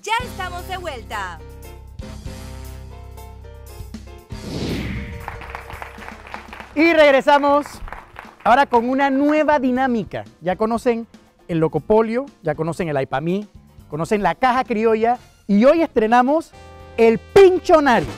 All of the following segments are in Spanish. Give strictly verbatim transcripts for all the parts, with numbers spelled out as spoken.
Ya estamos de vuelta. Y regresamos ahora con una nueva dinámica. Ya conocen el Locopolio, ya conocen el Aipamí, conocen la Caja Criolla y hoy estrenamos el Pinchonari.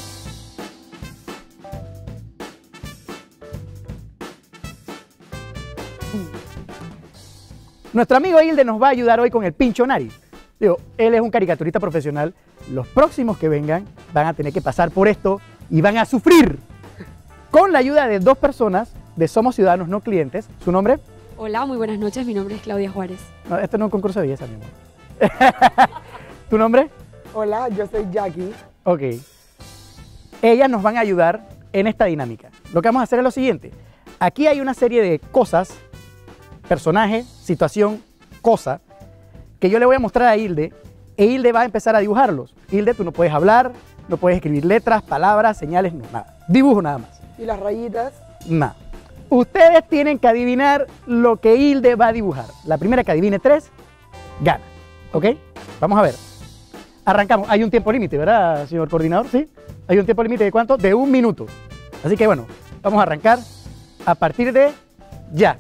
Nuestro amigo Hilde nos va a ayudar hoy con el Pinchonari. Digo, él es un caricaturista profesional. Los próximos que vengan van a tener que pasar por esto y van a sufrir. Con la ayuda de dos personas de Somos Ciudadanos No Clientes. ¿Su nombre? Hola, muy buenas noches. Mi nombre es Claudia Juárez. No, esto no es un concurso de belleza, mi amor. ¿Tu nombre? Hola, yo soy Jackie. Ok. Ellas nos van a ayudar en esta dinámica. Lo que vamos a hacer es lo siguiente. Aquí hay una serie de cosas, personaje, situación, cosa, que yo le voy a mostrar a Hilde, e Hilde va a empezar a dibujarlos. Hilde, tú no puedes hablar, no puedes escribir letras, palabras, señales, no, nada. Dibujo nada más. ¿Y las rayitas? Nada. Ustedes tienen que adivinar lo que Hilde va a dibujar. La primera que adivine tres, gana. ¿Ok? Vamos a ver. Arrancamos. Hay un tiempo límite, ¿verdad, señor coordinador? ¿Sí? Hay un tiempo límite de ¿cuánto? De un minuto. Así que bueno, vamos a arrancar a partir de ya.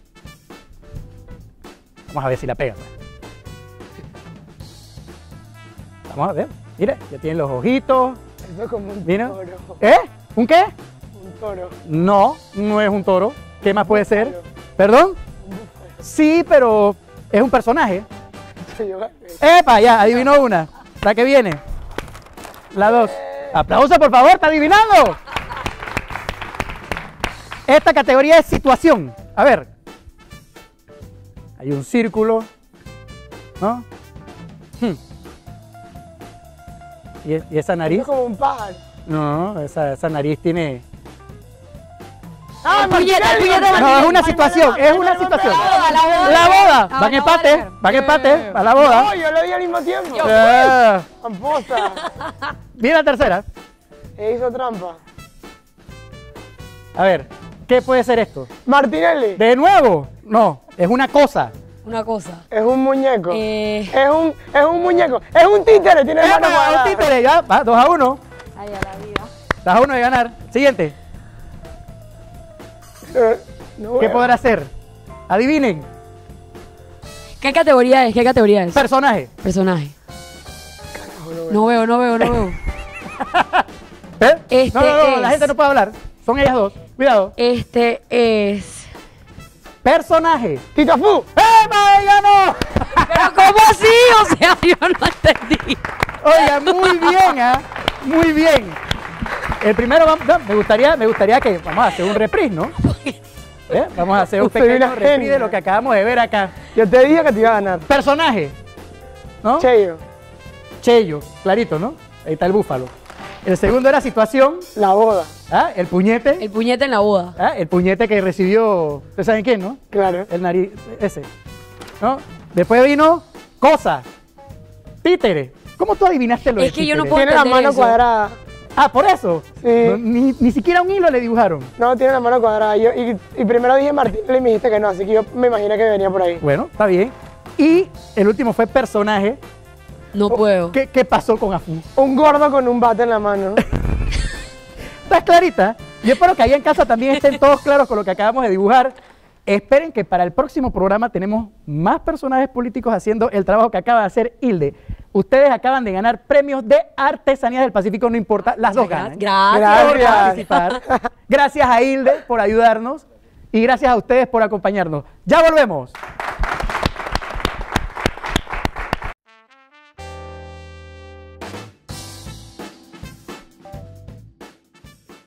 Vamos a ver si la pega. Vamos a ver. Mira, ya tienen los ojitos. Eso es como un Mira. toro. ¿Eh? ¿Un qué? Un toro. No, no es un toro. ¿Qué más puede ser? búfalo. ¿Perdón? Un búfalo. Sí, pero es un personaje. Yo gané. ¡Epa! Ya, adivinó una. La que viene. La dos. ¡Aplauso, por favor! ¡Está adivinando! Esta categoría es situación. A ver. Hay un círculo. ¿No? Hmm. ¿Y, y esa Eso nariz? es como un pájaro. No, esa, esa nariz tiene... ¡Ah, puñeta, Martinelli! puñeta, No, es una situación, es una situación. boda, la boda. La boda. Ah, Van no, empate, vale. van empate, a la boda. No, yo lo vi al mismo tiempo. Eh, Tramposa. Viene la tercera. E hizo trampa. A ver, ¿qué puede ser esto? Martinelli. ¿De nuevo? No, es una cosa. Una cosa. Es un muñeco. Eh... Es un, es un muñeco. Es un títere. Tiene mano ¡Epa! cuadrada. Un títere, ya, va, dos a uno. Ay, a la vida. Dos a uno de ganar. Siguiente. Eh, no ¿Qué veo. podrá ser? Adivinen. ¿Qué categoría es? ¿Qué categoría es? Personaje. Personaje. Carajo, No veo, no veo, no veo. ¿Eh? Este no, no, no, la es- gente no puede hablar. Son ellas dos. Cuidado. Este es... Personaje. Tito Fu. ¡Epa! ¡Ya no! ¿Pero cómo así? O sea, yo no entendí. Oiga, muy bien, ¿ah? Muy bien. El primero, vamos- no, me gustaría, me gustaría que vamos a hacer un reprise, ¿no? ¿Eh? Vamos a hacer un Usted pequeño una reprise genia. de lo que acabamos de ver acá. Yo te dije que te iba a ganar. Personaje, ¿no? Cheyo. Chello, clarito, ¿no? Ahí está el búfalo. El segundo era situación, La boda. ¿ah? El puñete, El puñete en la boda. ¿ah? El puñete que recibió, ¿ustedes saben quién, no? Claro. El nariz, ese, ¿no? Después vino cosa, títere. ¿Cómo tú adivinaste lo de Es que yo no títere? puedo- Tiene la entender mano eso. cuadrada. Ah, por eso. Sí. No, ni, ni siquiera un hilo le dibujaron. No, tiene la mano cuadrada. Yo, y, y primero dije Martinelli y me dijiste que no, así que yo me imaginé que venía por ahí. Bueno, está bien. Y el último fue personaje. No puedo. ¿Qué, qué pasó con Afu? Un gordo con un bate en la mano. ¿Estás clarita? Yo espero que allá en casa también estén todos claros con lo que acabamos de dibujar. Esperen que para el próximo programa tenemos más personajes políticos haciendo el trabajo que acaba de hacer Hilde. Ustedes acaban de ganar premios de Artesanías del Pacífico, no importa, las dos ganan. Gracias. Por Gracias. participar. Gracias a Hilde por ayudarnos y gracias a ustedes por acompañarnos. Ya volvemos.